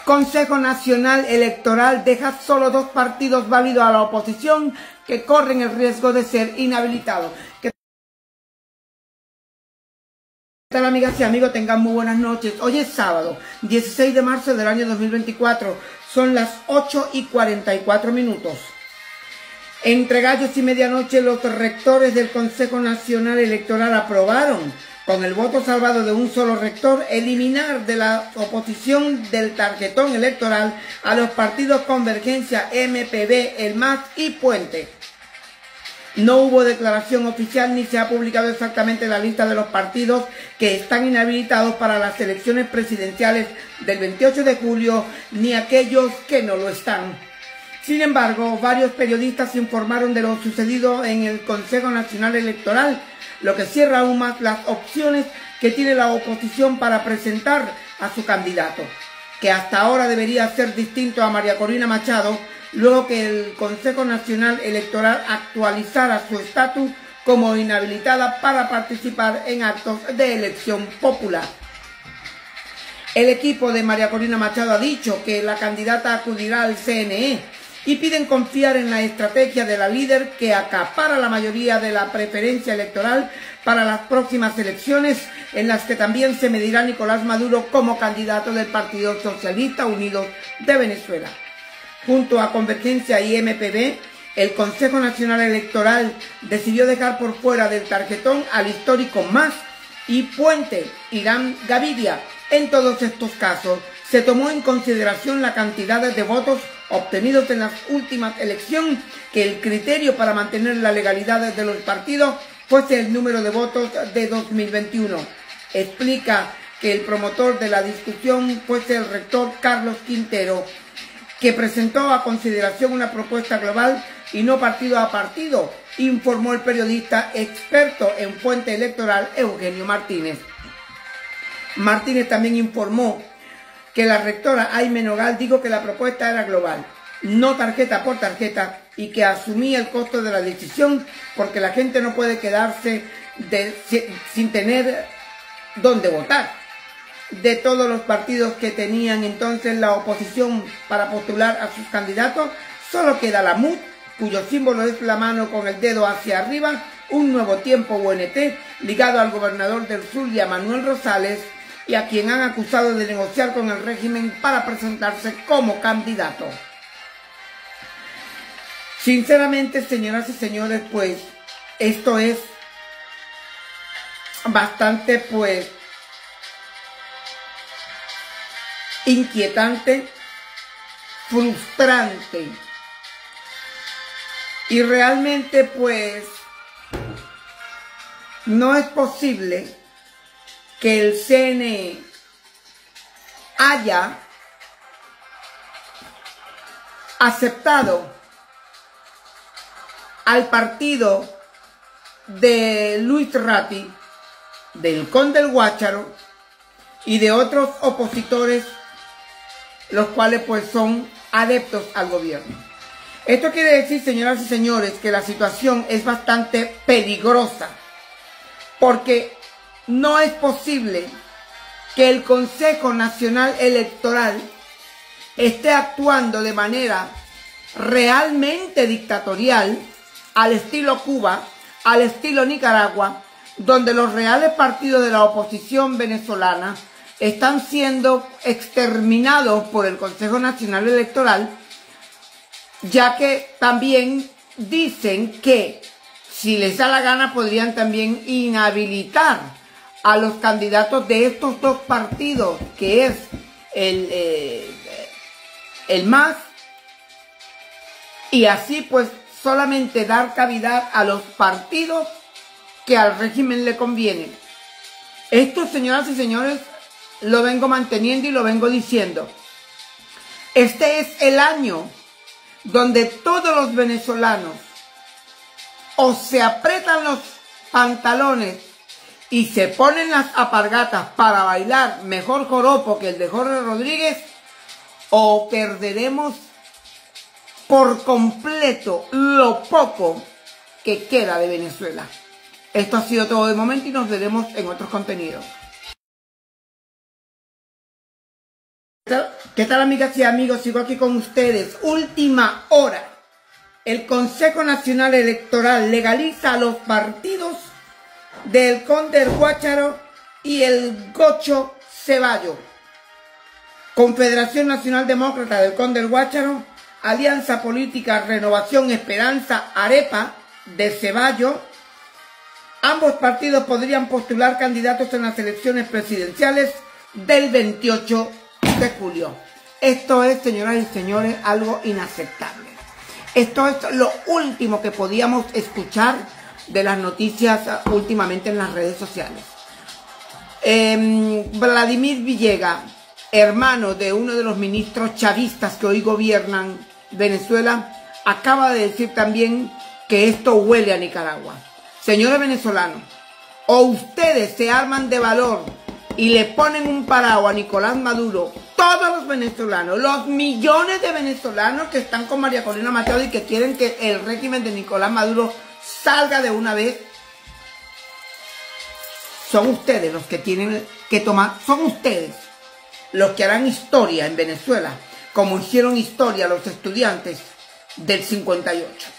Consejo Nacional Electoral deja solo 2 partidos válidos a la oposición que corren el riesgo de ser inhabilitados. ¿Qué tal, amigas y amigos? Tengan muy buenas noches. Hoy es sábado, 16 de marzo del año 2024. Son las 8:44. Entre gallos y medianoche, los rectores del Consejo Nacional Electoral aprobaron, con el voto salvado de un solo rector, eliminar de la oposición del tarjetón electoral a los partidos Convergencia, MPB, El MAS y Puente. No hubo declaración oficial ni se ha publicado exactamente la lista de los partidos que están inhabilitados para las elecciones presidenciales del 28 de julio, ni aquellos que no lo están. Sin embargo, varios periodistas informaron de lo sucedido en el Consejo Nacional Electoral, lo que cierra aún más las opciones que tiene la oposición para presentar a su candidato, que hasta ahora debería ser distinto a María Corina Machado, luego que el Consejo Nacional Electoral actualizara su estatus como inhabilitada para participar en actos de elección popular. El equipo de María Corina Machado ha dicho que la candidata acudirá al CNE y piden confiar en la estrategia de la líder que acapara la mayoría de la preferencia electoral para las próximas elecciones, en las que también se medirá Nicolás Maduro como candidato del Partido Socialista Unido de Venezuela. Junto a Convergencia y MPB, el Consejo Nacional Electoral decidió dejar por fuera del tarjetón al histórico MAS y Puente, Irán Gaviria. En todos estos casos, se tomó en consideración la cantidad de votos obtenidos en las últimas elecciones, que el criterio para mantener la legalidad de los partidos fuese el número de votos de 2021. Explica que el promotor de la discusión fuese el rector Carlos Quintero, que presentó a consideración una propuesta global y no partido a partido, informó el periodista experto en fuente electoral Eugenio Martínez. Martínez también informó que la rectora Aime Nogal dijo que la propuesta era global, no tarjeta por tarjeta, y que asumía el costo de la decisión porque la gente no puede quedarse sin tener dónde votar. De todos los partidos que tenían entonces la oposición para postular a sus candidatos, solo queda la MUD, cuyo símbolo es la mano con el dedo hacia arriba, un Nuevo Tiempo UNT, ligado al gobernador del Zulia, Manuel Rosales, y a quien han acusado de negociar con el régimen para presentarse como candidato. Sinceramente, señoras y señores, pues esto es bastante, inquietante, frustrante, y realmente no es posible que el CNE haya aceptado al partido de Luis Ratti, del Conde del Guácharo y de otros opositores, los cuales son adeptos al gobierno. Esto quiere decir, señoras y señores, que la situación es bastante peligrosa, porque no es posible que el Consejo Nacional Electoral esté actuando de manera realmente dictatorial, al estilo Cuba, al estilo Nicaragua, donde los reales partidos de la oposición venezolana están siendo exterminados por el Consejo Nacional Electoral, ya que también dicen que si les da la gana podrían también inhabilitar a los candidatos de estos 2 partidos, que es el MAS, y así solamente dar cavidad a los partidos que al régimen le conviene. Esto, señoras y señores, lo vengo manteniendo y lo vengo diciendo. Este es el año donde todos los venezolanos o se apretan los pantalones y se ponen las alpargatas para bailar mejor joropo que el de Jorge Rodríguez, o perderemos por completo lo poco que queda de Venezuela. Esto ha sido todo de momento y nos veremos en otros contenidos. ¿Qué tal, amigas y amigos? Sigo aquí con ustedes. Última hora. El Consejo Nacional Electoral legaliza a los partidos del Conde del Guácharo y el Gocho Ceballos. Confederación Nacional Demócrata del Conde del Guácharo, Alianza Política Renovación Esperanza Arepa de Ceballos. Ambos partidos podrían postular candidatos en las elecciones presidenciales del 28 de julio. Esto es, señoras y señores, algo inaceptable. Esto es lo último que podíamos escuchar de las noticias últimamente en las redes sociales. Vladimir Villegas, hermano de uno de los ministros chavistas que hoy gobiernan Venezuela, acaba de decir también que esto huele a Nicaragua. Señores venezolanos, o ustedes se arman de valor y le ponen un parado a Nicolás Maduro, todos los venezolanos, los millones de venezolanos que están con María Corina Machado y que quieren que el régimen de Nicolás Maduro salga de una vez, son ustedes los que tienen que tomar, son ustedes los que harán historia en Venezuela, como hicieron historia los estudiantes del 58.